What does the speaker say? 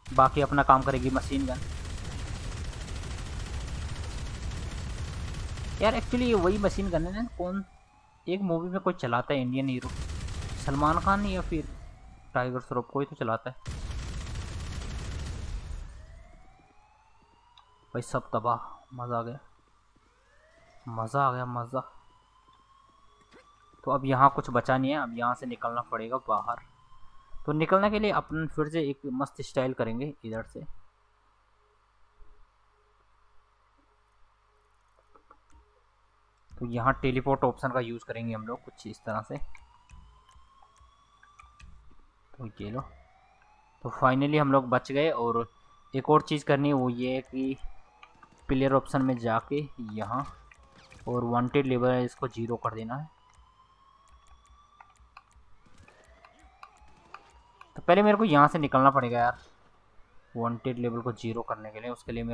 बाकी अपना काम करेगी मशीन गन। यार एक्चुअली ये वही मशीन गन है ना, कौन एक मूवी में कोई चलाता है इंडियन हीरो, सलमान खान या फिर टाइगर श्रॉफ, कोई तो चलाता है भाई। सब तबाह, मज़ा आ गया, मज़ा आ गया, मज़ा। तो अब यहाँ कुछ बचा नहीं है, अब यहाँ से निकलना पड़ेगा बाहर। तो निकलने के लिए अपन फिर से एक मस्त स्टाइल करेंगे इधर से। तो यहाँ टेलीपोर्ट ऑप्शन का यूज़ करेंगे हम लोग कुछ इस तरह से। तो ये लो, तो फाइनली हम लोग बच गए। और एक और चीज़ करनी है, वो ये है कि प्लेयर ऑप्शन में जाके यहाँ और वांटेड लेवल है इसको 0 कर देना है। तो पहले मेरे को यहाँ से निकलना पड़ेगा यार, वांटेड लेवल को 0 करने के लिए। उसके लिए मेरे